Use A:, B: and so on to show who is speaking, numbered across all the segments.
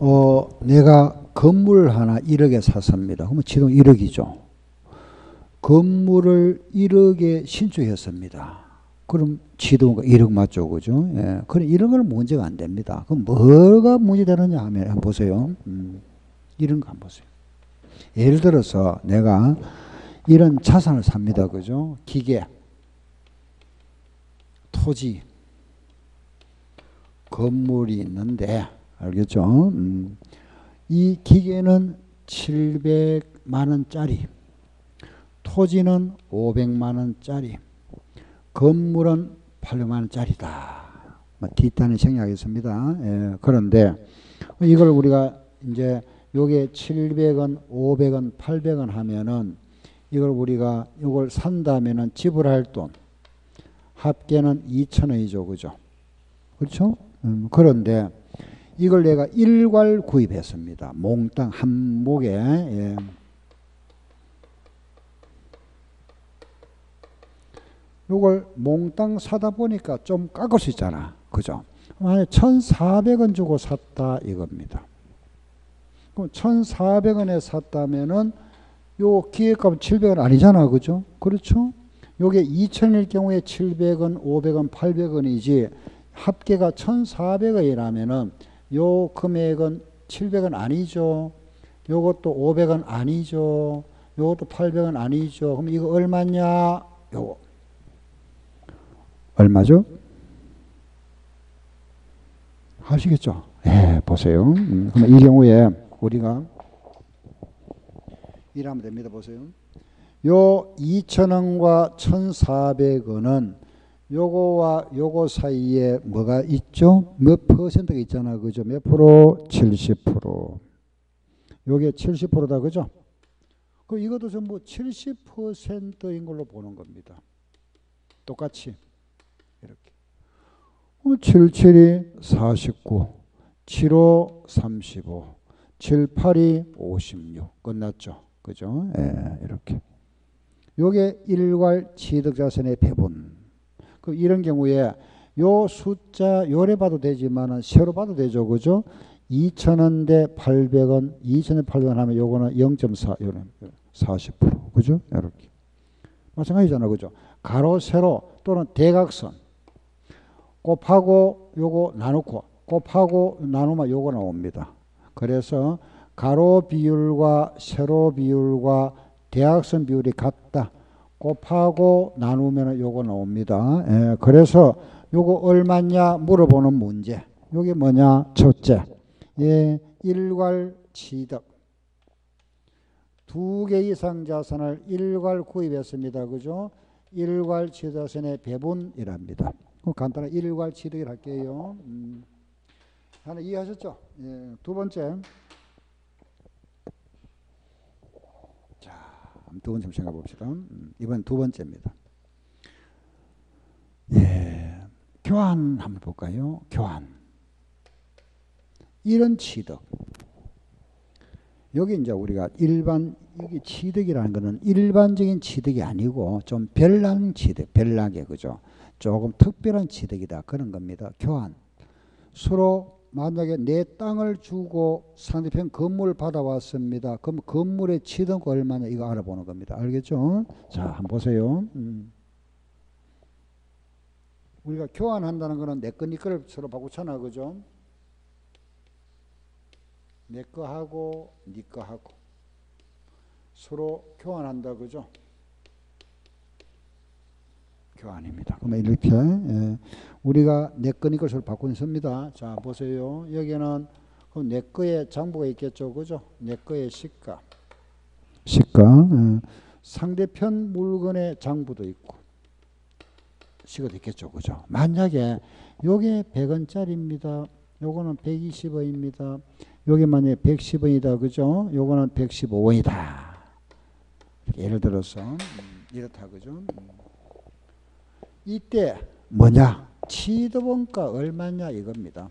A: 내가 건물 하나 1억에 샀습니다. 그러면 지금 1억이죠. 건물을 1억에 신축했습니다. 그럼 지도가 1억 맞죠, 그죠? 예. 그럼 1억은 문제가 안 됩니다. 그럼 뭐가 문제되느냐 하면 한번 보세요. 이런 거 한번 보세요. 예를 들어서 내가 이런 자산을 삽니다, 그죠? 기계, 토지, 건물이 있는데, 알겠죠? 이 기계는 700만 원짜리, 토지는 500만 원짜리, 건물은 800만 원짜리다. 뒷단을 생략하겠습니다. 예, 그런데 이걸 우리가 이제 요게 700원, 500원, 800원 하면은 이걸 우리가 이걸 산다면은 지불할 돈 합계는 2,000원이죠, 그죠? 그렇죠? 그런데 이걸 내가 일괄 구입했습니다. 몽땅 한 목에. 예. 이걸 몽땅 사다 보니까 좀 깎을 수 있잖아. 그죠? 만약에 1,400원 주고 샀다 이겁니다. 그럼 1,400원에 샀다면은 요 기획값은 700원 아니잖아. 그죠? 그렇죠? 요게 2,000원일 경우에 700원, 500원, 800원이지 합계가 1,400원이라면은 요 금액은 700원 아니죠. 요것도 500원 아니죠. 요것도 800원 아니죠. 그럼 이거 얼마냐? 요거 얼마죠? 아시겠죠? 예, 보세요. 그럼 이 경우에 우리가 이러면 됩니다. 보세요. 요 2,000원과 1,400원은 요거와 요거 사이에 뭐가 있죠? 몇 퍼센트가 있잖아. 그죠? 몇 프로? 70%. 요게 70%다. 그죠? 그럼 이것도 전부 70%인 걸로 보는 겁니다. 똑같이. 이렇게. 77이 49, 75, 35, 78이 56. 끝났죠. 그죠? 예, 이렇게. 요게 일괄 취득자산의 배분. 그 이런 경우에 요 숫자 요래 봐도 되지만은 세로 봐도 되죠. 그죠? 2,000원 대 800원, 2,000원 800원 하면 요거는 0.4, 요는 40%. 그죠? 이렇게. 마찬가지잖아. 그죠? 가로, 세로 또는 대각선. 곱하고 요거 나누고 곱하고 나누면 요거 나옵니다. 그래서 가로 비율과 세로 비율과 대각선 비율이 같다. 곱하고 나누면 요거 나옵니다. 예, 그래서 요거 얼마냐 물어보는 문제. 요게 뭐냐? 첫째. 예, 일괄 취득. 2개 이상 자산을 일괄 구입했습니다. 그죠? 일괄 취득자산의 배분이랍니다. 간단한 일괄 취득을 할게요. 하나 이해하셨죠? 예, 두 번째. 자, 두 번째 생각해 봅시다. 이번 두 번째입니다. 예, 교환 한번 볼까요? 교환. 이런 취득. 여기 이제 우리가 여기 취득이라는 것은 일반적인 취득이 아니고 좀 별난 취득, 별나게, 그죠? 조금 특별한 취득이다. 그런 겁니다. 교환. 서로 만약에 내 땅을 주고 상대편 건물을 받아왔습니다. 그럼 건물의 취득 얼마냐 이거 알아보는 겁니다. 알겠죠? 자, 한번 보세요. 우리가 교환한다는 것은 내 거, 네 거를 서로 바꾸잖아. 그죠? 내 거 하고 네 거 하고 서로 교환한다. 그죠? 교환입니다. 그러면 이렇게 우리가 내 거니 것을 바꾸는 섭니다. 자, 보세요. 여기는 내 거에 장부가 있겠죠. 그죠? 내 거에 시가. 상대편 물건의 장부도 있고 시가도 있겠죠. 그죠? 만약에 요게 100원짜리입니다. 요거는 120원입니다. 요게 만약에 110원이다. 그죠? 요거는 115원이다. 예를 들어서 이렇다. 그죠? 이때 뭐냐? 취득원가 얼마냐 이겁니다.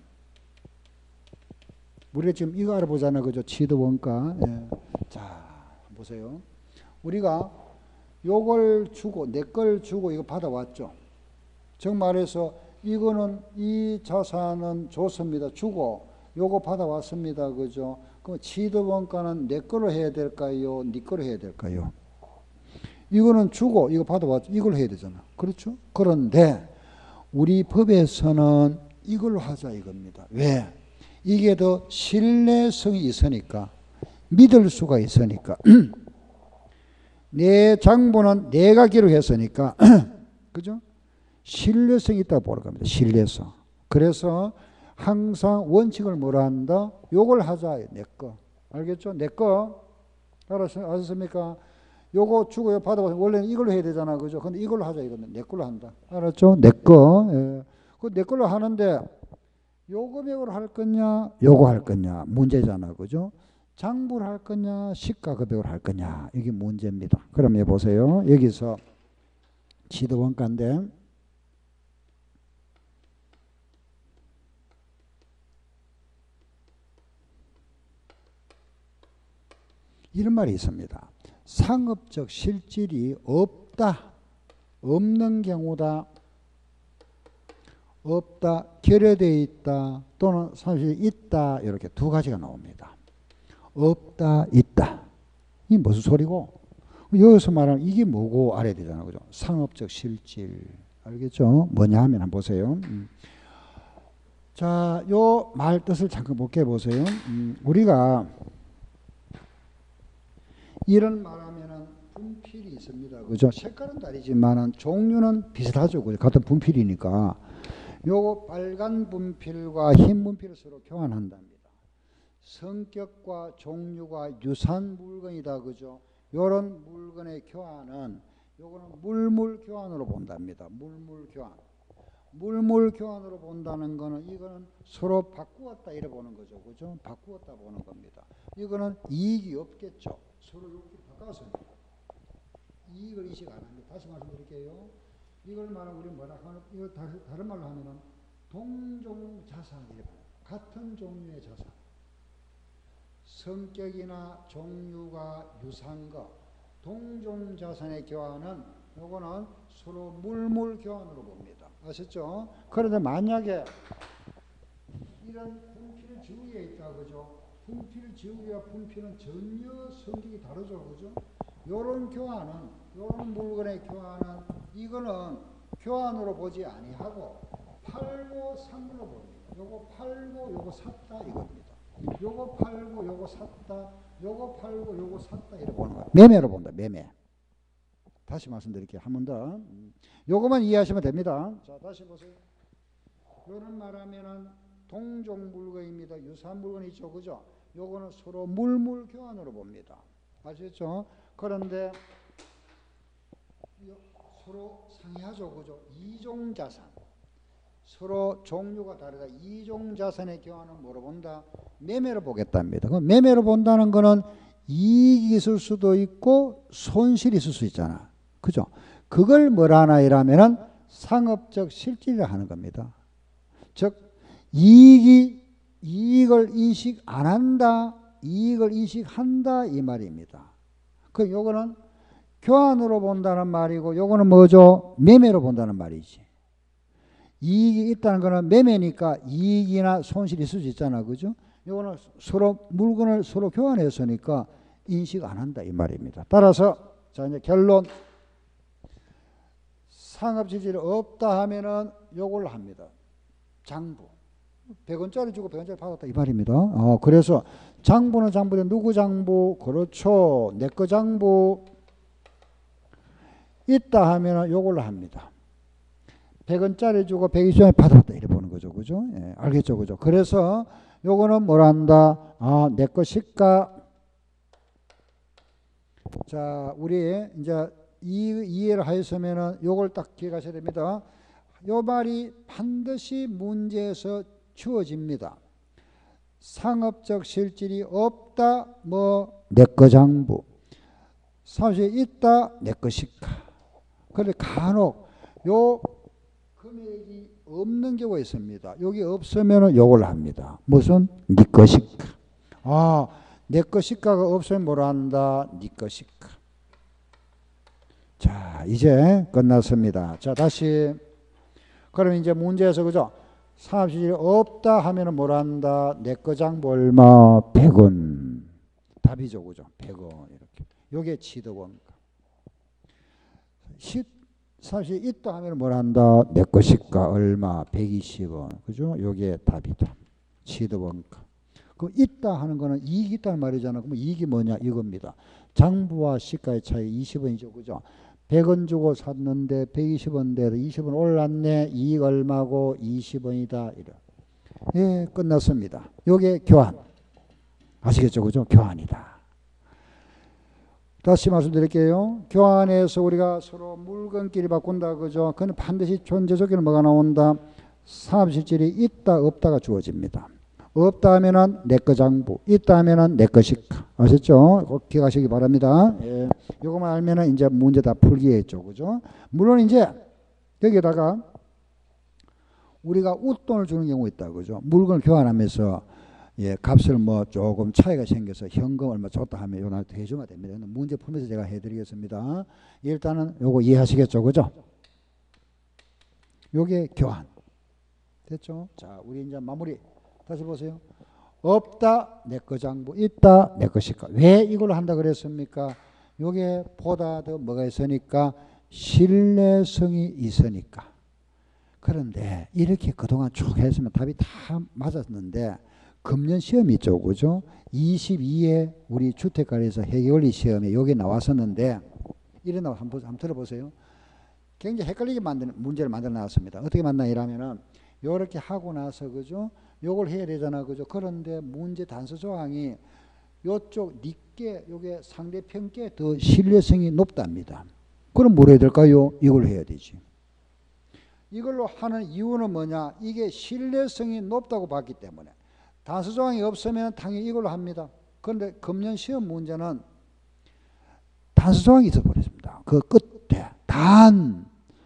A: 우리가 지금 이거 알아보잖아. 그죠? 취득원가. 예. 자, 보세요. 우리가 요걸 주고 내 걸 주고 이거 받아왔죠. 즉 말해서 이거는 이 자산은 줬습니다. 주고 요거 받아왔습니다. 그죠? 그럼 취득원가는 내 거로 해야 될까요? 네 거로 해야 될까요? 이거는 주고 이거 받아왔죠. 이걸 해야 되잖아. 그렇죠? 그런데 우리 법에서는 이걸로 하자 이겁니다. 왜? 이게 더 신뢰성이 있으니까, 믿을 수가 있으니까. 내 장부는 내가 기록했으니까 그죠? 신뢰성이 있다고 보는 겁니다. 신뢰성. 그래서 항상 원칙을 뭐라 한다? 요걸 하자. 내 거. 알겠죠? 내 거. 알았습니까? 요거 주고 요 받아봐서 원래는 이걸로 해야 되잖아. 그죠? 근데 이걸로 하자. 이거는 내 걸로 한다. 알았죠? 내 거. 예. 그 내 걸로 하는데 요 금액으로 할 거냐? 요거 할 거냐? 문제잖아. 그죠? 장부를 할 거냐? 시가 금액으로 할 거냐? 이게 문제입니다. 그럼 보세요. 여기서 취득원가인데 이런 말이 있습니다. 상업적 실질이 없다. 없는 경우다. 없다. 결여되어 있다. 또는 사실 있다. 이렇게 두 가지가 나옵니다. 없다. 있다. 이게 무슨 소리고? 여기서 말하는 이게 뭐고 알아야 되잖아요. 그죠? 상업적 실질. 알겠죠? 뭐냐 하면 한번 보세요. 자, 요 말 뜻을 잠깐 볼게 보세요. 우리가 이런 말하면은 분필이 있습니다. 그죠? 색깔은 다르지만은 종류는 비슷하죠. 그죠? 같은 분필이니까. 요거 빨간 분필과 흰 분필을 서로 교환한답니다. 성격과 종류가 유사한 물건이다. 그죠? 요런 물건의 교환은 요거는 물물 교환으로 본답니다. 물물 교환. 물물 교환으로 본다는 거는 이거는 서로 바꾸었다 이래 보는 거죠. 그죠? 바꾸었다 보는 겁니다. 이거는 이익이 없겠죠. 서로 이렇게 바꿔서 이익을 인식 안 합니다. 다시 말씀드릴게요. 이걸 말하면 우리 뭐라 하는, 이거 다른 말로 하면은 동종 자산이래. 같은 종류의 자산. 성격이나 종류가 유사한 것. 동종 자산의 교환은 요거는 서로 물물 교환으로 봅니다. 아셨죠? 그런데 만약에 이런 분필 지우개가 있다. 그죠? 분필 지우개와 분필은 전혀 성격이 다르죠. 그죠? 요런 교환은, 요런 물건의 교환은 이거는 교환으로 보지 아니하고 팔고 산물로 봅니다. 요거 팔고 요거 샀다 이겁니다. 요거 팔고 요거 샀다, 요거 팔고 요거 샀다 이렇게 보는 거예요. 매매로 본다. 매매. 다시 말씀드릴게요. 한 번 더. 요거만 이해하시면 됩니다. 자, 다시 보세요. 요런 말하면은 동종 물건입니다. 유사한 물건이 있죠. 그죠? 요거는 서로 물물 교환으로 봅니다. 아시겠죠? 그런데 서로 상이하죠. 그죠? 이종 자산. 서로 종류가 다르다. 이종 자산의 교환은 뭐로 본다? 매매로 보겠답니다. 그럼 매매로 본다는 거는 이익이 있을 수도 있고 손실이 있을 수 있잖아. 그죠? 그걸 뭐라 하나 이라면은 상업적 실질이라 하는 겁니다. 즉 이익을 인식 안 한다, 이익을 인식한다 이 말입니다. 그 요거는 교환으로 본다는 말이고 요거는 뭐죠? 매매로 본다는 말이지. 이익이 있다는 거는 매매니까 이익이나 손실이 있을 수 있잖아. 그죠? 요거는 서로 물건을 서로 교환했으니까 인식 안 한다 이 말입니다. 따라서 자 이제 결론. 상업실질이 없다 하면은 요걸 합니다. 장부. 100원짜리 주고 100원짜리 받았다 이 말입니다. 그래서 장부는 장부인데 누구 장부? 그렇죠. 내 거 장부. 있다 하면은 요걸로 합니다. 100원짜리 주고 120원에 받았다 이래 보는 거죠. 그죠? 예, 알겠죠. 그죠? 그래서 요거는 뭐라 한다? 내 거 시가. 자, 우리 이제 이해를 하였으면은 요걸 딱 기억하셔야 됩니다. 요 말이 반드시 문제에서 주어집니다. 상업적 실질이 없다, 뭐 내 거 장부. 사실 있다, 내 거 시가. 그런데 간혹 요 금액이 없는 경우가 있습니다. 여기 없으면 요걸 합니다. 무슨? 네 거 시가. 내 거 시가가 없으면 뭐라 한다? 네 거 시가. 자, 이제 끝났습니다. 자, 다시. 그럼 이제 문제에서 그죠? 상업실질이 없다 하면은 뭘 한다? 내 거 장부 얼마? 100원. 답이죠, 그죠? 100원 이렇게. 요게 취득원가. 상업실이 있다 하면은 뭘 한다? 내 거 시가 얼마? 120원. 그죠? 요게 답이다. 취득원가. 그 있다 하는 거는 이익이 있다는 말이잖아. 그럼 이익이 뭐냐? 이겁니다. 장부와 시가의 차이 20원이죠, 그죠? 100원 주고 샀는데 120원 대로 20원 올랐네. 이익 얼마고 20원이다. 이래. 예, 끝났습니다. 요게 교환. 아시겠죠? 그죠? 교환이다. 다시 말씀드릴게요. 교환에서 우리가 서로 물건끼리 바꾼다. 그죠? 그건 반드시 존재 조건은 뭐가 나온다? 상업실질이 있다, 없다가 주어집니다. 없다 하면은 내 거 장부, 있다 하면은 내 거 시가. 아셨죠? 꼭 기억하시기 바랍니다. 예. 요거만 알면은 이제 문제 다 풀기했죠. 그죠? 물론 이제 여기다가 우리가 웃돈을 주는 경우 있다. 그죠? 물건을 교환하면서 예, 값을 뭐 조금 차이가 생겨서 현금 얼마 줬다 하면 요거 해주면 됩니다. 문제 풀면서 제가 해드리겠습니다. 일단은 요거 이해하시겠죠? 그죠? 요게 교환. 됐죠? 자, 우리 이제 마무리. 다시 보세요. 없다, 내 거 장부. 있다, 내 거 시가. 왜 이걸 한다 그랬습니까? 요게 보다 더 뭐가 있으니까? 신뢰성이 있으니까. 그런데 이렇게 그동안 쭉 했으면 답이 다 맞았는데 금년 시험이 있죠. 그죠? 22회 우리 주택관리에서 회계원리 시험에 여기 나왔었는데 이래 나와 한번 들어보세요. 굉장히 헷갈리게 만드는 문제를 만들어 놨습니다. 어떻게 만나냐면은 요렇게 하고 나서 그죠? 요걸 해야 되잖아. 그죠? 그런데 문제 단서 조항이 요쪽 니께 요게 상대편께 더 신뢰성이 높답니다. 그럼 뭘 해야 될까요? 이걸 해야 되지. 이걸로 하는 이유는 뭐냐? 이게 신뢰성이 높다고 봤기 때문에. 단서 조항이 없으면 당연히 이걸로 합니다. 그런데 금년 시험 문제는 단서 조항이 있어 버렸습니다. 그 끝에 단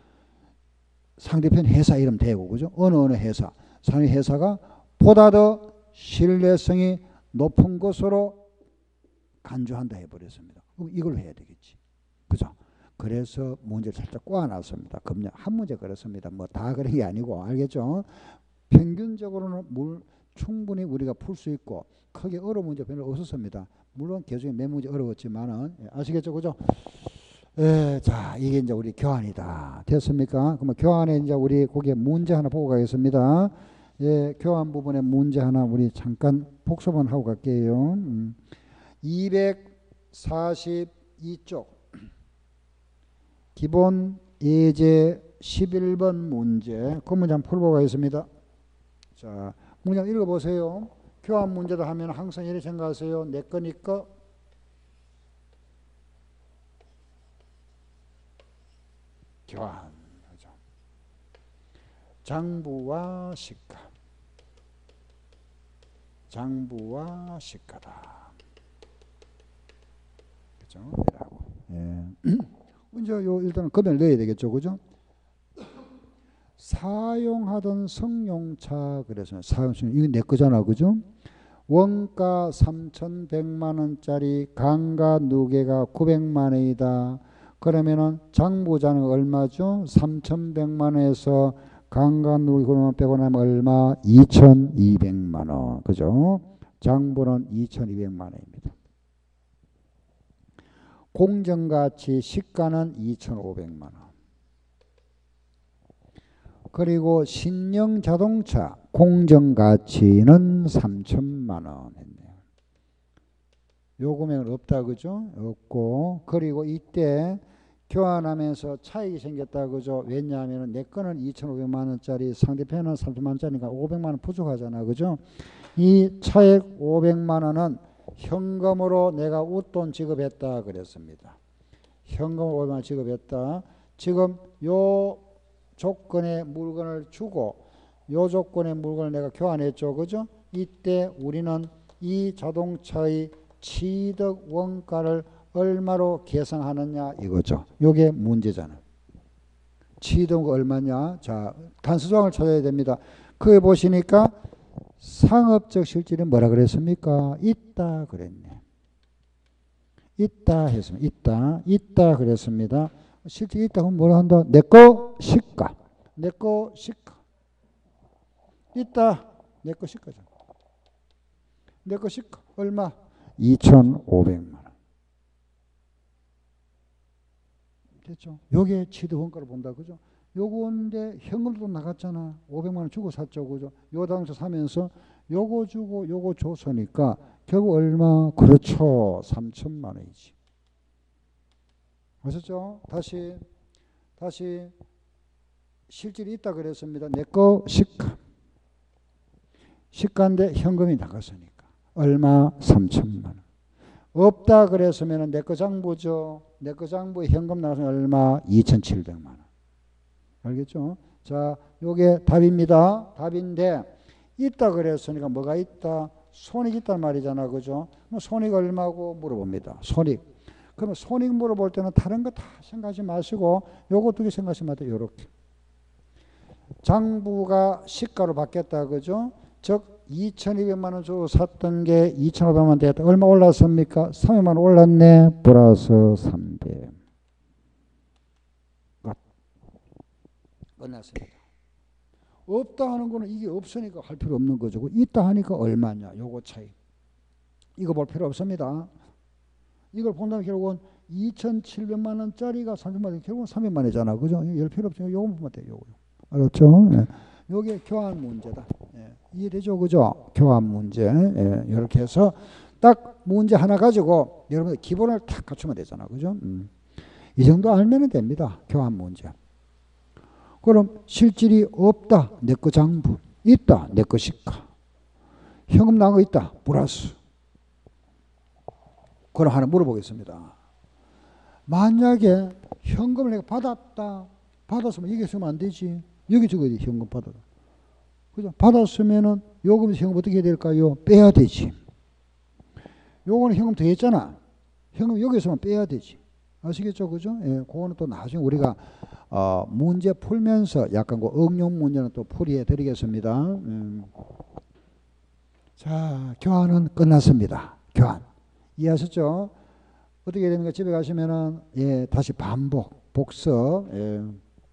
A: 상대편 회사 이름 대고 그죠? 어느 회사. 상대 회사가 보다 더 신뢰성이 높은 것으로 간주한다 해버렸습니다. 그럼 이걸 해야 되겠지. 그죠? 그래서 문제를 살짝 꼬아놨습니다. 금년 한 문제 그렇습니다. 뭐 다 그런 게 아니고 알겠죠? 평균적으로는 충분히 우리가 풀 수 있고 크게 어려운 문제 별로 없었습니다. 물론 개중에 몇 문제 어려웠지만은 아시겠죠? 그죠? 자, 이게 이제 우리 교환이다. 됐습니까? 그러면 교환에 이제 우리 거기에 문제 하나 보고 가겠습니다. 예, 교환 부분에 문제 하나 우리 잠깐 복습만 하고 갈게요. 242쪽 기본 예제 11번 문제 그 문제 한번 풀고 가겠습니다. 자, 문제 읽어보세요. 교환 문제를 하면 항상 이렇게 생각하세요. 내 거니까 교환. 그죠? 장부와 시가. 장부와 시가다. 그죠? 이라고. 예. 이제 요 일단은 금액을 넣어야 되겠죠. 그죠? 사용하던 승용차 그래서 사용승 이거 내 거잖아. 그죠? 원가 3,100만 원짜리 강가 누계가 900만 원이다. 그러면은 장부자는 얼마죠? 3,100만 원에서 강가 누계 100원 하면 얼마? 2,200만 원. 그죠? 장부는 2,200만 원입니다. 공정가치 시가는 2,500만 원. 그리고 신형 자동차 공정가치는 3,000만 원 했네요. 요 금액은 없다. 그죠? 없고. 그리고 이때 교환하면서 차익이 생겼다. 그죠? 왜냐하면 내 거는 2,500만 원짜리 상대편은 3,000만 원짜리니까 500만 원 부족하잖아. 그죠? 이 차액 500만 원은 현금으로 내가 웃돈 지급했다 그랬습니다. 현금으로 500만 원 지급했다. 지금 요 조건의 물건을 주고 요 조건의 물건을 내가 교환했죠. 그죠? 이때 우리는 이 자동차의 취득 원가를 얼마로 계산하느냐 이거죠. 요게 문제잖아. 취득 얼마냐? 자, 단서 조항을 찾아야 됩니다. 그에 보시니까 상업적 실질은 뭐라 그랬습니까? 있다 그랬네. 있다 했습니다. 있다 그랬습니다. 실질이 있다 그러면 뭐라 한다? 내거 시가. 내거 시가. 있다. 내 거 시가잖아. 내 거 시가 얼마? 2,500만 원. 됐죠? 요게 취득 원가를 본다. 그죠? 요건데 현금도 나갔잖아. 500만 원 주고 샀죠. 그죠? 요 당초 사면서 요거 주고 요거 줬으니까 결국 얼마? 그렇죠. 3천만 원이지. 아셨죠? 다시 실질이 있다 그랬습니다. 내 거 시가. 시가인데 현금이 나갔으니까 얼마? 3천만 원. 없다 그랬으면 내 거 장부죠. 내 거 장부에 현금 나가서 얼마? 2,700만 원. 알겠죠? 자, 요게 답입니다. 답인데 있다 그랬으니까 뭐가 있다? 손익 있단 말이잖아. 그죠? 손익 얼마고 물어봅니다. 손익. 그러면 손익 물어볼 때는 다른 거 다 생각하지 마시고 요거 두 개 생각하시면 돼요. 요렇게. 장부가 시가로 바뀌었다. 그죠? 즉 2,200만 원 주고 샀던 게 2,500만 원 됐다. 얼마 올랐습니까? 300만 원 올랐네. 플러스 300. 끝났습니다. 없다 하는 거는 이게 없으니까 할 필요 없는 거죠. 있다 하니까 얼마냐. 요거 차이. 이거 볼 필요 없습니다. 이걸 본다면 결국은 2,700만 원짜리가 300만 원, 결국은 300만 원이잖아. 그죠? 열 필요 없죠. 요거 보면 돼요. 요거. 알았죠? 예. 요게 교환 문제다. 예. 이해되죠? 그죠? 교환 문제. 예. 이렇게 해서 딱 문제 하나 가지고 여러분들 기본을 딱 갖추면 되잖아. 그죠? 이 정도 알면 됩니다. 교환 문제. 그럼 실질이 없다. 내 거 장부. 있다. 내 거 시가. 현금 나온 거 있다. 플러스. 그럼 하나 물어보겠습니다. 만약에 현금을 내가 받았다. 받았으면 여기 쓰면 안 되지. 여기 적어야지. 현금 받았다. 그죠? 받았으면은 요금에서 현금 어떻게 해야 될까요? 빼야 되지. 요거는 현금 더 했잖아. 현금 여기서만 빼야 되지. 아시겠죠? 그죠? 예, 그거는 또 나중에 우리가 문제 풀면서 약간 그 응용 문제는 또 풀이해 드리겠습니다. 자, 교환은 끝났습니다. 교환. 이해하셨죠? 어떻게 됩니까? 집에 가시면은, 예, 다시 반복, 복습. 예.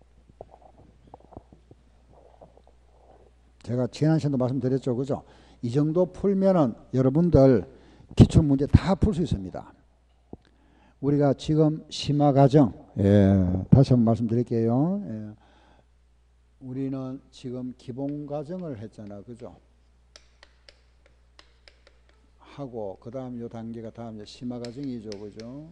A: 제가 지난 시간도 말씀드렸죠. 그죠? 이 정도 풀면은 여러분들 기출문제 다 풀 수 있습니다. 우리가 지금 심화과정, 예, 다시 한번 말씀드릴게요. 예. 우리는 지금 기본과정을 했잖아. 그죠? 하고 그 다음 요 단계가 다음 이제 심화과정이죠. 그죠?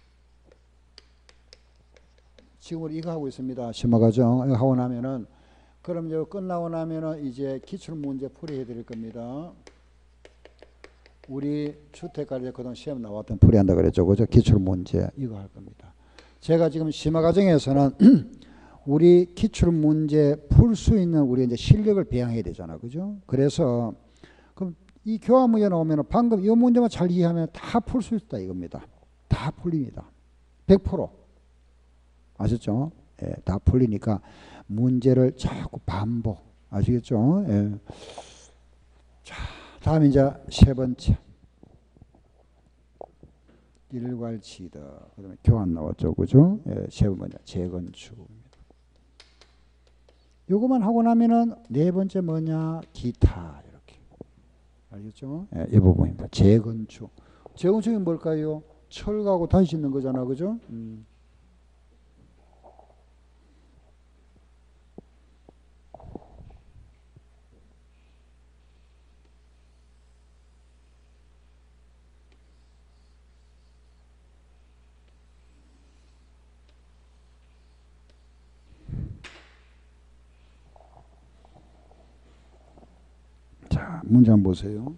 A: 지금 우리 이거 하고 있습니다. 심화과정. 이거 하고 나면은 그럼 이제 끝나고 나면은 이제 기출문제 풀이 해드릴 겁니다. 우리 주택관리 그동안 시험 나왔던 풀이한다 그랬죠. 그죠? 기출문제 이거 할 겁니다. 제가 지금 심화과정에서는 우리 기출문제 풀 수 있는 우리 이제 실력을 배양해야 되잖아. 그죠? 그래서 그럼 이 교환 문제 나오면 방금 이 문제만 잘 이해하면 다 풀 수 있다 이겁니다. 다 풀립니다. 100%. 아셨죠? 예, 다 풀리니까 문제를 자꾸 반복. 아시겠죠? 예. 자, 다음 이제 세 번째. 일괄치드. 그다음에 교환 나왔죠. 그죠? 예, 세 번째 재건축입니다. 요거만 하고 나면은 네 번째 뭐냐? 기타. 알겠죠? 예, 이 부분입니다. 재건축. 재건축이 뭘까요? 철거하고 다시 짓는 거잖아. 그죠? 자, 문제 한번 보세요.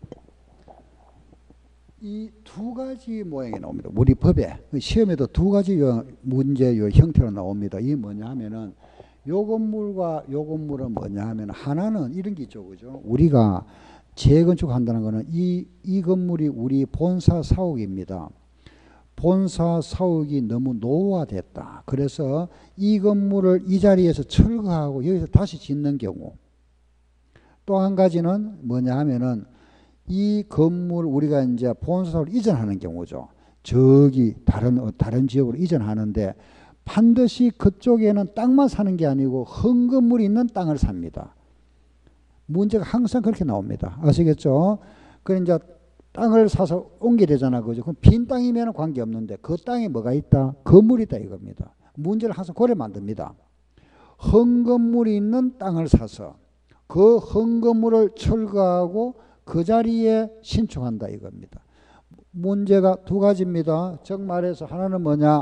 A: 이 두 가지 모양이 나옵니다. 우리 법에 시험에도 두 가지 문제 형태로 나옵니다. 이게 뭐냐 하면은 요 건물과 요 건물은 뭐냐 하면 하나는 이런 게 있죠. 그죠? 우리가 재건축한다는 거는 이 건물이 우리 본사 사옥입니다. 본사 사옥이 너무 노후화됐다. 그래서 이 건물을 이 자리에서 철거하고 여기서 다시 짓는 경우. 또 한 가지는 뭐냐 하면은 이 건물 우리가 이제 본사로 이전하는 경우죠. 저기 다른 지역으로 이전하는데 반드시 그쪽에는 땅만 사는 게 아니고 흠 건물이 있는 땅을 삽니다. 문제가 항상 그렇게 나옵니다. 아시겠죠? 그래 이제 땅을 사서 옮겨야 되잖아. 그죠? 그럼 빈 땅이면 관계없는데 그 땅에 뭐가 있다? 건물이 있다 이겁니다. 문제를 항상 고려 만듭니다. 헝건물이 있는 땅을 사서 그 헝건물을 철거하고 그 자리에 신축한다 이겁니다. 문제가 두 가지입니다. 즉 말해서 하나는 뭐냐?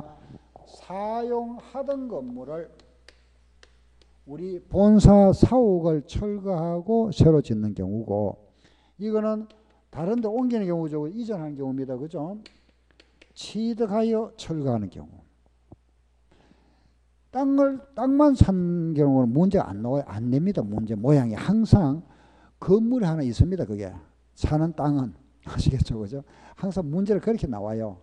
A: 사용하던 건물을 우리 본사 사옥을 철거하고 새로 짓는 경우고, 이거는 다른 데 옮기는 경우죠. 이전하는 경우입니다. 그죠? 취득하여 철거하는 경우. 땅만 산 경우는 문제가 안 나와요. 안 냅니다. 문제 모양이 항상 건물이 하나 있습니다. 그게 사는 땅은. 아시겠죠? 그죠? 항상 문제를 그렇게 나와요.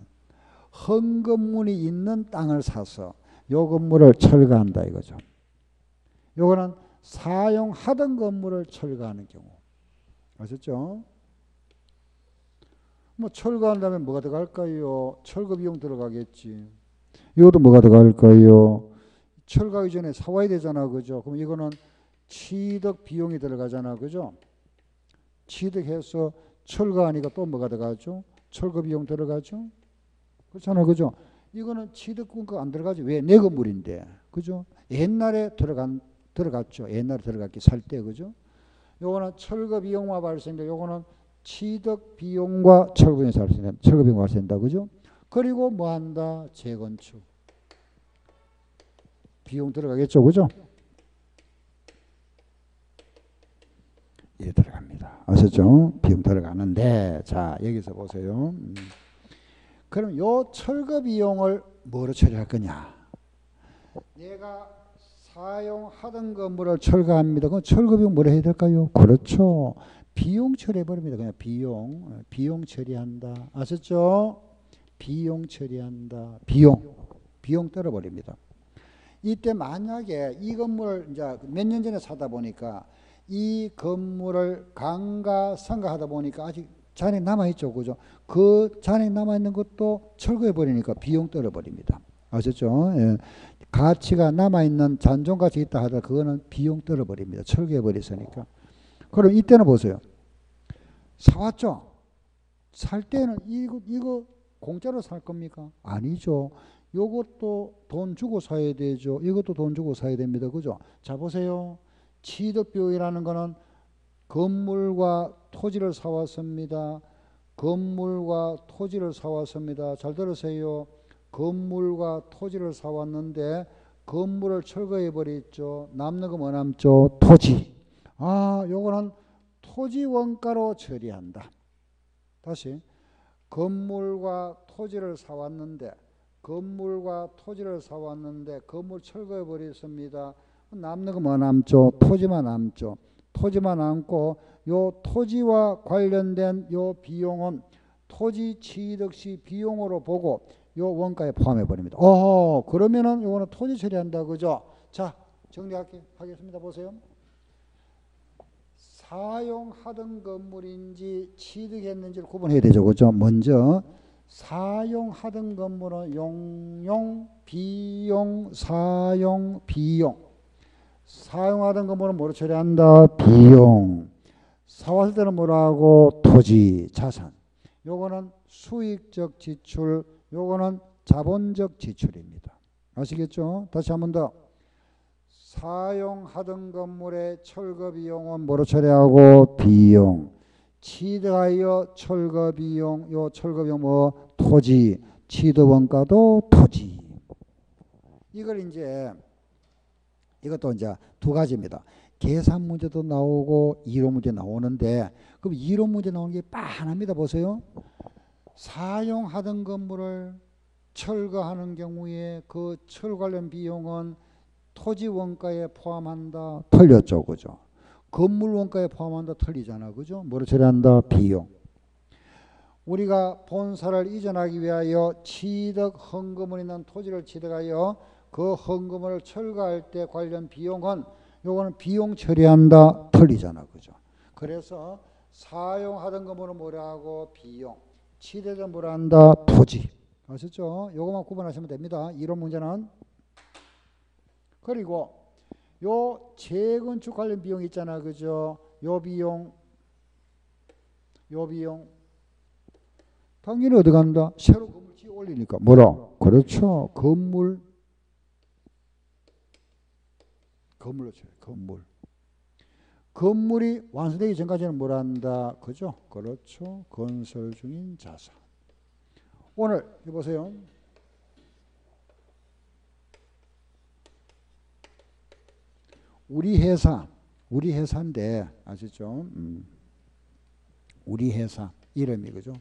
A: 헝건물이 있는 땅을 사서 요 건물을 철거한다 이거죠. 요거는 사용하던 건물을 철거하는 경우. 아셨죠? 뭐 철거한다면 뭐가 들어갈까요? 철거 비용 들어가겠지. 이것도 뭐가 들어갈까요? 철거하기 전에 사와야 되잖아. 그죠? 그럼 이거는 취득 비용이 들어가잖아. 그죠? 취득해서 철거하니까 또 뭐가 들어가죠? 철거 비용 들어가죠? 그렇잖아. 그죠? 이거는 취득금가 안 들어가지. 왜? 내 건물인데. 그죠? 옛날에 들어갔죠. 옛날에 들어갔기 살 때. 그죠? 요거는 철거 비용과 발생돼. 요거는 취득 비용과 철거 비용이 발생된다. 철거 비용이 발생된다. 그죠? 그리고 뭐 한다? 재건축. 비용 들어가겠죠. 그죠? 예, 들어갑니다. 아셨죠? 비용 들어가는데, 자, 여기서 보세요. 그럼 요 철거 비용을 뭐로 처리할 거냐? 내가 사용하던 건물을 철거합니다. 그럼 철거 비용 뭐로 해야 될까요? 그렇죠. 비용 처리해버립니다. 그냥 비용 처리한다. 아셨죠? 비용 처리한다. 비용 떨어버립니다. 이때 만약에 이 건물을 이제 몇 년 전에 사다 보니까 이 건물을 감가상각하다 보니까 아직 잔액 남아있죠. 그죠? 그 잔액 남아있는 것도 철거해버리니까 비용 떨어버립니다. 아셨죠? 예. 가치가 남아있는 잔존가치 있다 하더라도 그거는 비용 떨어버립니다. 철거해버렸으니까. 그럼 이때는 보세요. 사왔죠? 살 때는 이거 공짜로 살 겁니까? 아니죠. 요것도 돈 주고 사야 되죠. 이것도 돈 주고 사야 됩니다. 그죠? 자, 보세요. 취득비용이라는 거는 건물과 토지를 사왔습니다. 건물과 토지를 사왔습니다. 잘 들으세요. 건물과 토지를 사왔는데 건물을 철거해 버렸죠. 남는 거 뭐 남죠? 토지. 아, 요거는 토지 원가로 처리한다. 다시. 건물과 토지를 사왔는데 건물 철거해 버렸습니다. 남는 거 뭐 남죠? 토지만 남죠. 토지만 남고 요 토지와 관련된 요 비용은 토지 취득 시 비용으로 보고 요 원가에 포함해 버립니다. 그러면은 요거는 토지 처리한다. 그죠? 자, 정리하겠습니다. 보세요. 사용하던 건물인지 취득했는지를 구분해야 되죠. 그죠? 먼저 사용하던 건물은 용용, 비용, 사용, 비용. 사용하던 건물은 뭐로 처리한다? 비용. 사왔을 때는 뭐라고? 토지, 자산. 요거는 수익적 지출, 요거는 자본적 지출입니다. 아시겠죠? 다시 한 번 더. 사용하던 건물의 철거 비용은 뭐로 처리하고? 비용. 취득하여 철거 비용, 요 철거 비용 뭐? 토지. 취득 원가도 토지. 이것도 이제 두 가지입니다. 계산 문제도 나오고 이론 문제 나오는데, 그럼 이론 문제 나오는 게 빤합니다. 보세요. 사용하던 건물을 철거하는 경우에 그 철거 관련 비용은 토지 원가에 포함한다. 틀렸죠. 그죠? 건물 원가에 포함한다. 틀리잖아. 그죠? 뭐로 처리한다? 비용. 우리가 본사를 이전하기 위하여 취득 헌금을 있는 토지를 취득하여 그 헌금을 철거할 때 관련 비용은 요거는 비용 처리한다. 틀리잖아. 그죠? 그래서 사용하던 건물은 뭐라고? 비용. 취득은 뭐라 한다? 토지. 아셨죠? 요것만 구분하시면 됩니다. 이론 문제는. 그리고 요 재건축 관련 비용 있잖아. 그죠? 요 비용 당연히 어디 간다? 새로 건물 지어 올리니까. 뭐라? 그렇죠. 건물로 쳐요. 건물이 완성되기 전까지는 뭘 한다? 그죠? 그렇죠. 건설 중인 자산. 오늘 해보세요. 우리 회사인데 아시죠? 우리 회사 이름이 그죠?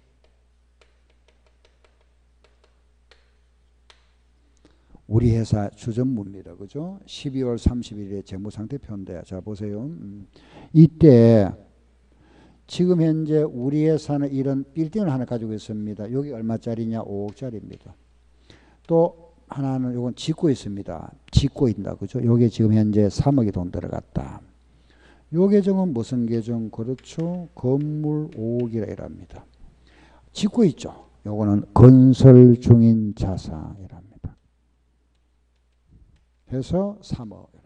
A: 우리 회사 주전무입니다. 그죠? 12월 30일에 재무상태표인데 자 보세요. 이때 지금 현재 우리 회사는 이런 빌딩을 하나 가지고 있습니다. 여기 얼마짜리냐? 5억짜리입니다. 또 하나는 요건 짓고 있습니다. 짓고 있다. 그죠? 요게 지금 현재 3억이 돈 들어갔다. 요 계정은 무슨 계정? 그렇죠. 건물 5억이라 이랍니다. 짓고 있죠. 요거는 건설 중인 자산이랍니다. 해서 3억이라죠.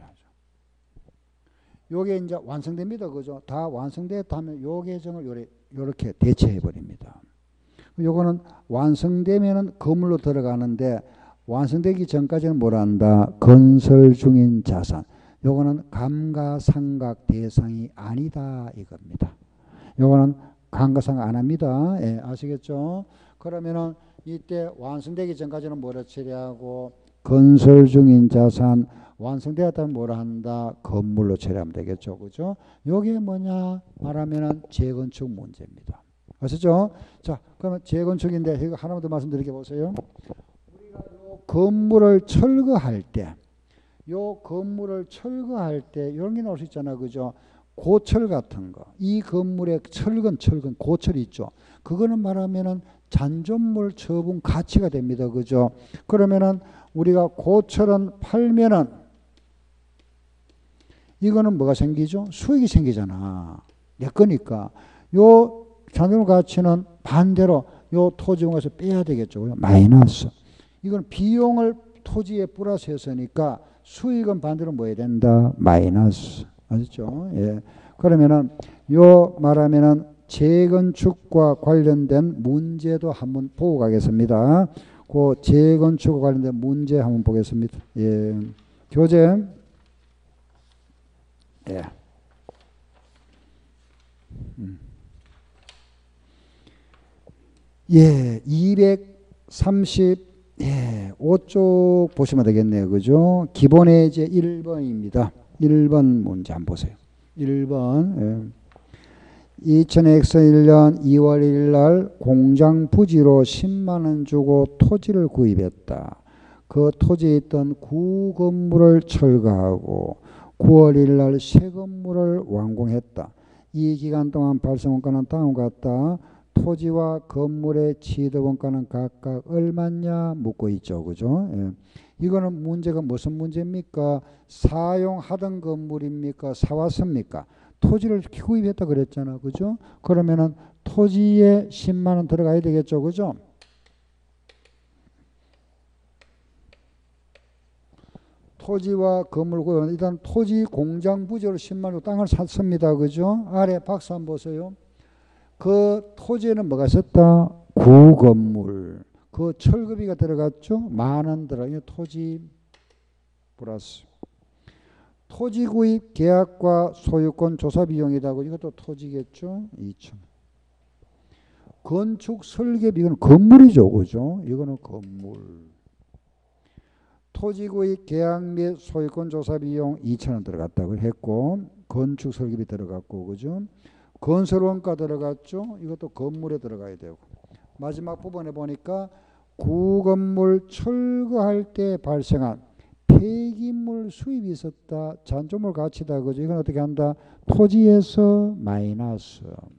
A: 요게 이제 완성됩니다. 그죠? 다 완성됐다면 요 계정을 요렇게 대체해 버립니다. 요거는 완성되면은 건물로 들어가는데 완성되기 전까지는 뭘 한다? 건설 중인 자산. 요거는 감가상각 대상이 아니다 이겁니다. 요거는 감가상각 안 합니다. 예, 아시겠죠? 그러면은 이때 완성되기 전까지는 뭐라 처리하고 건설 중인 자산 완성되었다면 뭐라 한다? 건물로 처리하면 되겠죠. 그죠? 요게 뭐냐 말하면은 재건축 문제입니다. 아시죠? 자, 그러면 재건축인데 이거 하나만 더 말씀드리게 보세요. 우리가 요 건물을 철거할 때 이런 게 나올 수 있잖아. 그죠? 고철 같은 거. 이 건물에 철근, 고철이 있죠. 그거는 말하면은 잔존물 처분 가치가 됩니다. 그죠? 그러면은 우리가 고철은 팔면은 이거는 뭐가 생기죠? 수익이 생기잖아. 내 거니까. 요 잔존물 가치는 반대로 요 토지공에서 빼야 되겠죠. 마이너스. 이건 비용을 토지에 플러스했으니까 수익은 반대로 뭐 해야 된다? 마이너스. 아시죠? 예. 그러면은 요 말하면은 재건축과 관련된 문제도 한번 보고 가겠습니다. 그 재건축과 관련된 문제 한번 보겠습니다. 예. 교재. 예. 예. 230 예, 5쪽 보시면 되겠네요. 그죠? 기본의 이제 1번입니다. 1번 문제 한번 보세요. 1번. 예. 2000X1년 2월 1일 날 공장 부지로 10만 원 주고 토지를 구입했다. 그 토지에 있던 구건물을 철거하고 9월 1일 날 새 건물을 완공했다. 이 기간 동안 발생 원가는 다음과 같다. 토지와 건물의 취득원가는 각각 얼마냐 묻고 있죠. 그죠? 예. 이거는 문제가 무슨 문제입니까? 사용하던 건물입니까? 사왔습니까? 토지를 구입했다 그랬잖아. 그죠? 그러면은 토지에 10만 원 들어가야 되겠죠. 그죠? 토지와 건물 구입. 일단 토지 공장 부지로 10만 원 땅을 샀습니다. 그죠? 아래 박스 한번 보세요. 그 토지에는 뭐가 있었다? 구건물. 그 철거비가 들어갔죠? 10,000원 들어가요. 토지 플러스. 토지 구입 계약과 소유권 조사 비용이다. 이것도 토지겠죠? 2,000원. 건축 설계비, 이거는 건물이죠. 그죠? 이거는 건물. 토지 구입 계약 및 소유권 조사 비용 2,000원 들어갔다고 했고, 건축 설계비 들어갔고, 그죠? 건설원가 들어갔죠. 이것도 건물에 들어가야 되고. 마지막 부분에 보니까 구건물 철거할 때 발생한 폐기물 수입이 있었다. 잔존물 가치다. 그죠? 이건 어떻게 한다? 토지에서 마이너스.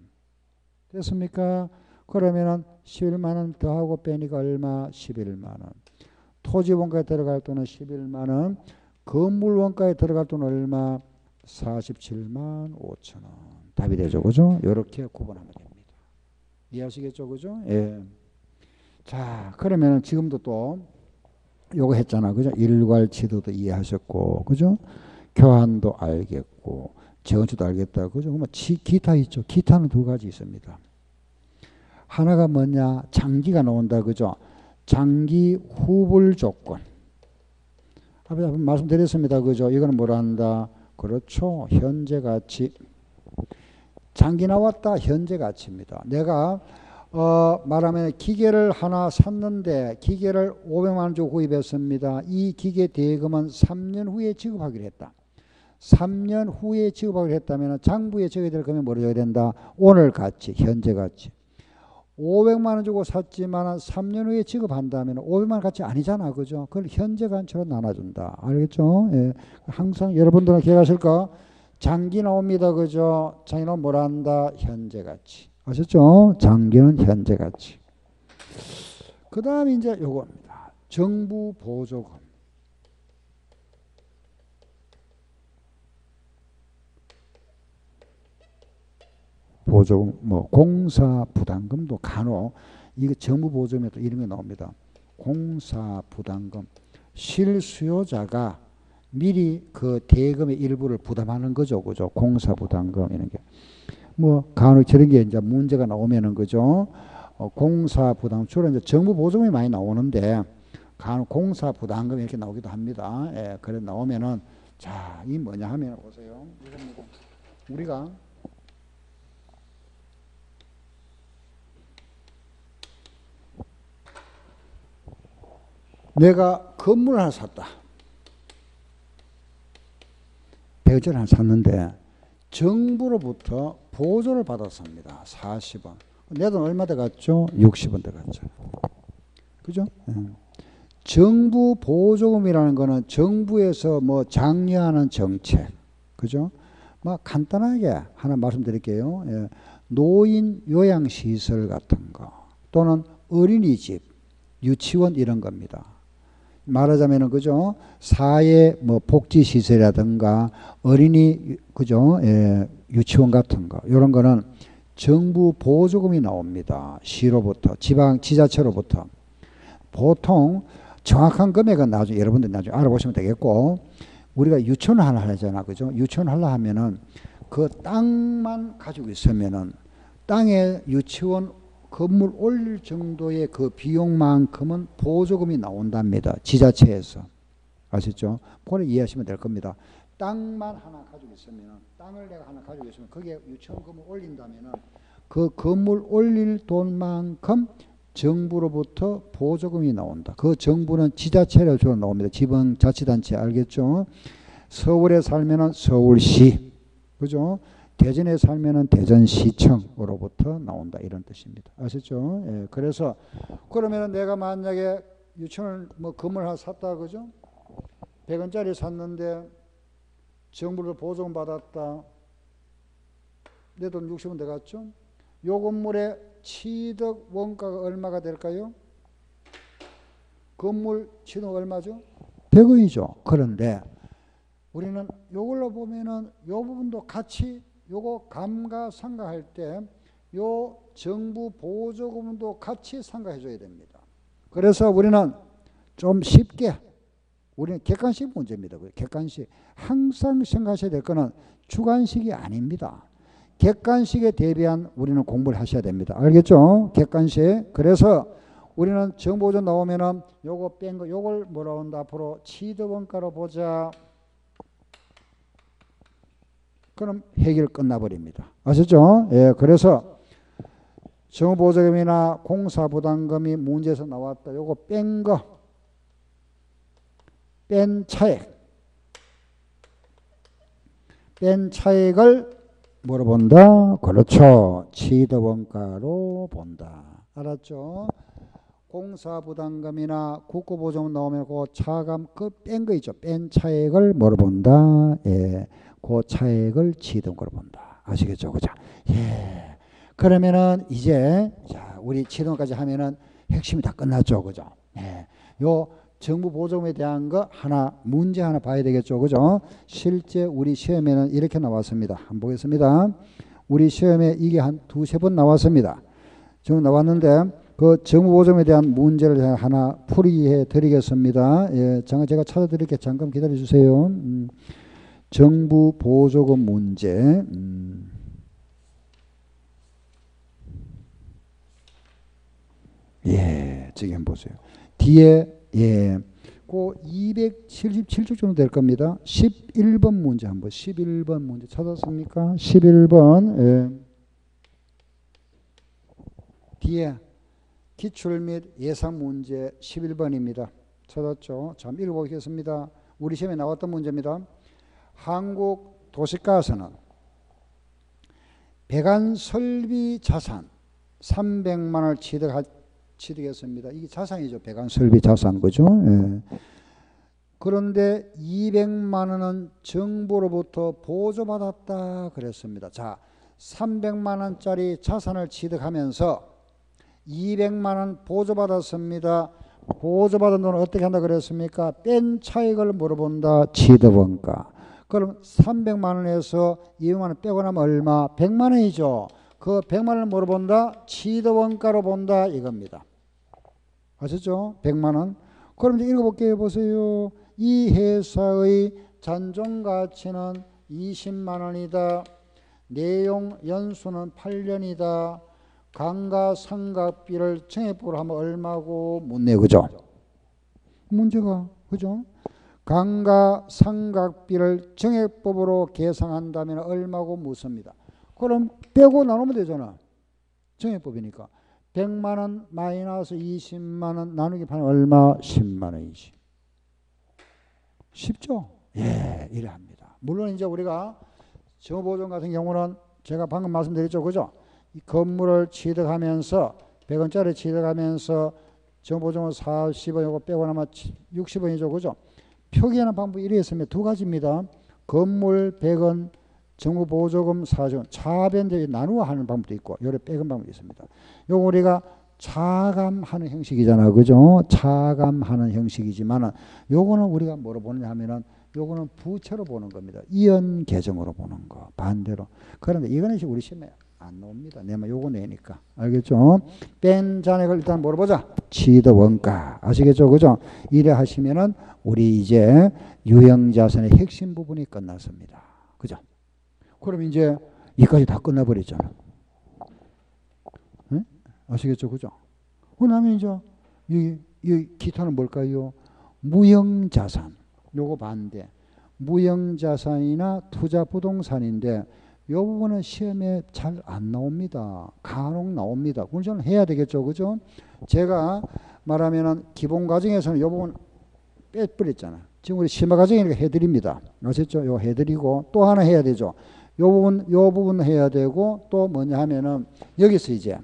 A: 됐습니까? 그러면은 11만 원 더하고 빼니까 얼마? 11만 원. 토지 원가에 들어갈 돈은 11만 원. 건물 원가에 들어갈 돈은 얼마? 47만 5천 원. 답이 되죠. 그죠? 이렇게 구분하면 됩니다. 이해하시겠죠? 그죠? 예. 자, 그러면 지금도 또 요거 했잖아. 그죠? 일괄 지도도 이해하셨고. 그죠? 교환도 알겠고 재건축도 알겠다. 그죠? 뭐 기타 있죠. 기타는 두 가지 있습니다. 하나가 뭐냐? 장기가 나온다. 그죠? 장기 후불 조건. 앞에 말씀드렸습니다. 그죠? 이거는 뭐라 한다? 그렇죠. 현재 가치. 장기 나왔다. 현재 가치입니다. 내가 말하면 기계를 하나 샀는데 기계를 500만 원 주고 구입했습니다. 이 기계 대금은 3년 후에 지급하기로 했다. 3년 후에 지급하기로 했다면 장부에 적어야 될 금액이 뭐로 적어야 된다? 오늘 가치, 현재 가치. 500만 원 주고 샀지만 3년 후에 지급한다면 500만 원 가치 아니잖아. 그죠? 그걸 현재 가치로 나눠준다. 알겠죠? 예. 항상 여러분들은 기억하실까? 장기 나옵니다. 그죠? 장기 나오면 뭐라 한다? 현재 가치. 아셨죠? 장기는 현재 가치. 그 다음에 이제 요겁니다. 정부 보조금. 보조금, 뭐 공사 부담금도 간혹 이게 정부 보조금에 또 이런 게 나옵니다. 공사 부담금. 실수요자가 미리 그 대금의 일부를 부담하는 거죠, 그죠? 공사 부담금 이런 게. 뭐 간혹 저런 게 이제 문제가 나오면은 그죠? 공사 부담 주로 이제 정부 보조금이 많이 나오는데 간혹 공사 부담금 이렇게 나오기도 합니다. 예, 그래 나오면은 자, 이 뭐냐 하면 보세요. 이겁니다. 우리가 내가 건물을 하나 샀다. 100억짜리 하나 샀는데 정부로부터 보조를 받았습니다. 40원. 내 돈 얼마 들어갔죠? 60원 들어갔죠. 그죠? 정부 보조금이라는 거는 정부에서 뭐 장려하는 정책. 그죠? 뭐 간단하게 하나 말씀드릴게요. 예. 노인 요양시설 같은 거 또는 어린이집, 유치원 이런 겁니다. 말하자면은 그죠? 사회 뭐 복지 시설이라든가 어린이 그죠? 예, 유치원 같은 거 이런 거는 정부 보조금이 나옵니다. 시로부터 지방 지자체로부터 보통 정확한 금액은 나중에 여러분들 나중에 알아보시면 되겠고 우리가 유치원 하나 하잖아, 그죠? 유치원 하려 하면은 그 땅만 가지고 있으면은 땅에 유치원 건물 올릴 정도의 그 비용만큼은 보조금이 나온답니다. 지자체에서. 아셨죠? 그걸 이해하시면 될 겁니다. 땅만 하나 가지고 있으면 땅을 내가 하나 가지고 있으면 거기에 유치원 건물 올린다면 그 건물 올릴 돈만큼 정부로부터 보조금이 나온다. 그 정부는 지자체로 주로 나옵니다. 지방자치단체 알겠죠? 서울에 살면은 서울시. 그죠? 대전에 살면은 대전시청으로부터 나온다 이런 뜻입니다. 아셨죠? 예, 그래서 그러면은 내가 만약에 유치원을 뭐 건물 하나 샀다 그죠? 100원짜리 샀는데 정부로 보조금 받았다. 내 돈 60원 들어갔죠? 요 건물의 취득 원가가 얼마가 될까요? 건물 취득 얼마죠? 100원이죠. 그런데 우리는 요걸로 보면은 요 부분도 같이 요거 감가상각할 때 요 정부 보조금도 같이 상각해 줘야 됩니다. 그래서 우리는 좀 쉽게 우리는 객관식 문제입니다. 객관식. 항상 생각하셔야 될 거는 주관식이 아닙니다. 객관식에 대비한 우리는 공부를 하셔야 됩니다. 알겠죠? 객관식. 그래서 우리는 정부 보조 나오면은 요거 뺀 거 요걸 뭐라고 한다 앞으로 취득원가로 보자. 그럼 해결 끝나버립니다. 아셨죠? 예, 그래서 정부보조금이나 공사부담금이 문제에서 나왔다. 요거 뺀 거, 뺀 차액. 뺀 차액을 뭐로 본다? 그렇죠. 취득원가로 본다. 알았죠? 공사부담금이나 국고보조금 나오면 그 차감 그 뺀 거 있죠. 뺀 차액을 뭐로 본다? 예. 그 차액을 취득원가로 본다. 아시겠죠? 그죠? 예. 그러면은 이제 자, 우리 취득원까지 하면은 핵심이 다 끝났죠. 그죠? 예. 요 정부 보조금에 대한 거 하나 문제 하나 봐야 되겠죠. 그죠? 실제 우리 시험에는 이렇게 나왔습니다. 한번 보겠습니다. 우리 시험에 이게 한 두세 번 나왔습니다. 지금 나왔는데 그 정부 보조금에 대한 문제를 하나 풀이해 드리겠습니다. 예, 제가 찾아 드릴게요. 잠깐 기다려 주세요. 정부 보조금 문제. 예, 지금 보세요. 뒤에 예, 그 277쪽 정도 될 겁니다. 11번 문제 한번 11번 문제 찾았습니까? 11번 예. 뒤에 기출 및 예상 문제 11번입니다. 찾았죠? 자, 읽어보겠습니다. 우리 시험에 나왔던 문제입니다. 한국도시가스는 배관 설비 자산 300만 원을 취득했습니다. 이게 자산이죠. 배관 설비 자산 그죠? 예. 그런데 200만 원은 정부로부터 보조받았다 그랬습니다. 자, 300만 원짜리 자산을 취득하면서 200만 원 보조받았습니다. 보조받은 돈을 어떻게 한다 그랬습니까? 뺀 차익을 물어본다. 취득원가. 그럼 300만 원에서 200만 원 빼고 나면 얼마? 100만 원이죠. 그 100만 원을 물어본다. 취득원가로 본다. 이겁니다. 아셨죠? 100만 원. 그럼 이제 읽어볼게요. 보세요. 이 회사의 잔존가치는 20만 원이다. 내용 연수는 8년이다. 감가상각비를 정액법으로 하면 얼마고 묻네. 그죠? 문제가 그죠? 감가상각비를 정액법으로 계산한다면 얼마고 묻습니다. 그럼 빼고 나누면 되잖아. 정액법이니까. 100만 원 마이너스 20만 원 나누기 판에 얼마? 10만 원이지. 쉽죠? 예, 이래 합니다. 물론 이제 우리가 정보보존 같은 경우는 제가 방금 말씀드렸죠. 그죠? 이 건물을 취득하면서 100원짜리 취득하면서 정보보존은 40원 이거 빼고 나면 60원이죠. 그죠? 표기하는 방법이 이래 있습니다. 두 가지입니다. 건물 100원, 정부보조금 40원, 차변대비 나누어 하는 방법도 있고 요래 빼는 방법이 있습니다. 요거 우리가 차감하는 형식이잖아. 그죠? 차감하는 형식이지만 요거는 우리가 뭐로 보느냐 하면은 요거는 부채로 보는 겁니다. 이연 계정으로 보는 거. 반대로. 그런데 이거는 우리 시험에 안 나옵니다. 내가 요거 내니까. 알겠죠? 뺀 잔액을 일단 물어보자. 취득원가. 아시겠죠? 그죠? 이래 하시면은 우리 이제 유형자산의 핵심 부분이 끝났습니다. 그죠? 그럼 이제 이까지 다 끝나버렸잖아. 네? 아시겠죠? 그죠? 그 다음에 이제 이 기타는 뭘까요? 무형자산. 요거 반대. 무형자산이나 투자부동산인데 이 부분은 시험에 잘 안 나옵니다. 간혹 나옵니다. 그걸 저는 해야 되겠죠. 그죠? 제가 말하면은 기본 과정에서는 이 부분 빼버렸잖아. 지금 우리 심화 과정이니까 해드립니다. 아셨죠? 요 해드리고 또 하나 해야 되죠. 요 부분 해야 되고 또 뭐냐 하면은 여기서 이제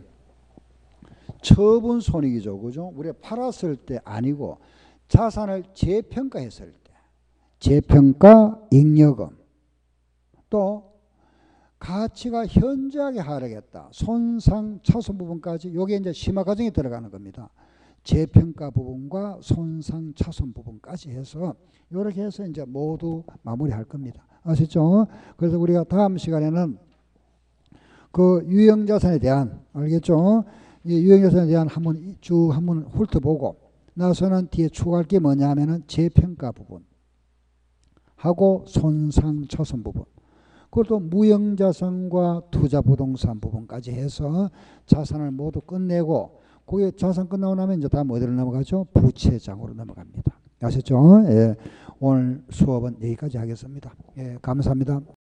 A: 처분 손익이죠. 그죠? 우리가 팔았을 때 아니고 자산을 재평가했을 때 재평가 잉여금 또 가치가 현저하게 하락했다. 손상 차손 부분까지 요게 이제 심화 과정에 들어가는 겁니다. 재평가 부분과 손상 차손 부분까지 해서 이렇게 해서 이제 모두 마무리할 겁니다. 아시죠? 그래서 우리가 다음 시간에는 그 유형자산에 대한 알겠죠? 이 유형자산에 대한 한번 훑어보고 나서는 뒤에 추가할 게 뭐냐 하면은 재평가 부분 하고 손상 차손 부분 그것도 무형자산과 투자부동산 부분까지 해서 자산을 모두 끝내고 그게 자산 끝나고 나면 이제 다음 어디로 넘어가죠? 부채장으로 넘어갑니다. 아셨죠? 예, 오늘 수업은 여기까지 하겠습니다. 예, 감사합니다.